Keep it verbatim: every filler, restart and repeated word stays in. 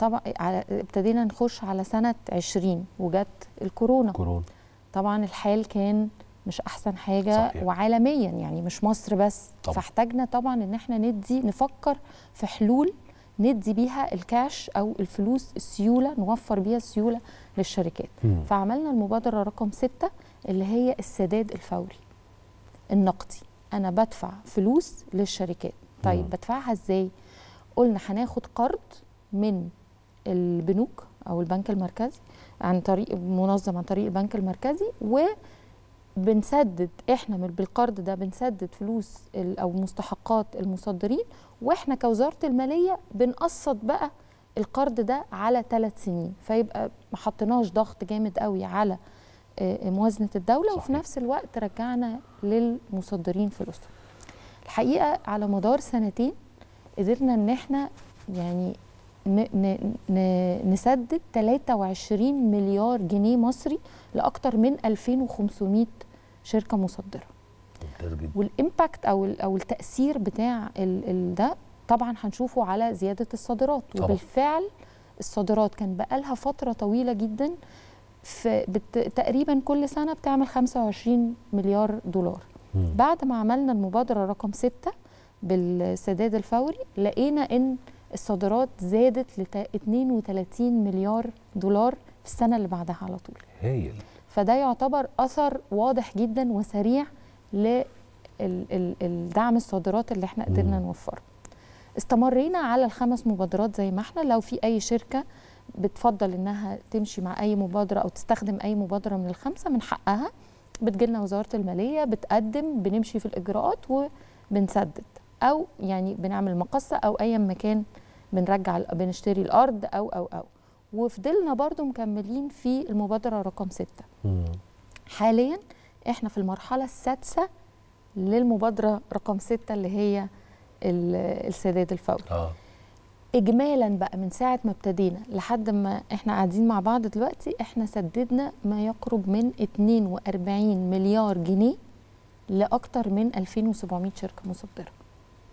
طبعا ابتدينا نخش على سنه عشرين وجت الكورونا. كورونا طبعا الحال كان مش احسن حاجه. صحيح. وعالميا يعني مش مصر بس. طبعا. فاحتاجنا طبعا ان احنا ندي نفكر في حلول ندي بيها الكاش او الفلوس السيوله، نوفر بيها السيوله للشركات. مم. فعملنا المبادره رقم ستة اللي هي السداد الفوري النقدي. انا بدفع فلوس للشركات. طيب مم. بدفعها ازاي؟ قلنا هناخد قرض من البنوك او البنك المركزي عن طريق منظم عن طريق البنك المركزي، وبنسدد احنا من بالقرض ده بنسدد فلوس او مستحقات المصدرين، واحنا كوزاره الماليه بنقسط بقى القرض ده على ثلاث سنين، فيبقى ما حطيناش ضغط جامد قوي على موازنه الدوله. صحيح. وفي نفس الوقت رجعنا للمصدرين فلوسهم. الحقيقه على مدار سنتين قدرنا ان احنا يعني نسدد ثلاثة وعشرين مليار جنيه مصري لاكثر من ألفين وخمسمائة شركه مصدره. والامباكت او او التاثير بتاع ال ال ده طبعا هنشوفه على زياده الصادرات. طبعا. وبالفعل الصادرات كان بقالها فتره طويله جدا في تقريبا كل سنه بتعمل خمسة وعشرين مليار دولار. م. بعد ما عملنا المبادره رقم ستة بالسداد الفوري لقينا ان الصادرات زادت ل اثنين وثلاثين مليار دولار في السنه اللي بعدها على طول. هايل. فده يعتبر اثر واضح جدا وسريع للدعم الصادرات اللي احنا قدرنا نوفره. استمرينا على الخمس مبادرات زي ما احنا. لو في اي شركه بتفضل انها تمشي مع اي مبادره او تستخدم اي مبادره من الخمسه من حقها، بتجيلنا وزاره الماليه بتقدم، بنمشي في الاجراءات وبنسدد، او يعني بنعمل مقصه او اي مكان بنرجع بنشتري الارض او او او وفضلنا برضو مكملين في المبادره رقم ستة. مم. حاليا احنا في المرحله السادسه للمبادره رقم ستة اللي هي السداد الفوري. آه. اجمالا بقى من ساعه ما ابتدينا لحد ما احنا قاعدين مع بعض دلوقتي احنا سددنا ما يقرب من اثنين وأربعين مليار جنيه لاكثر من ألفين وسبعمائة شركه مصدره.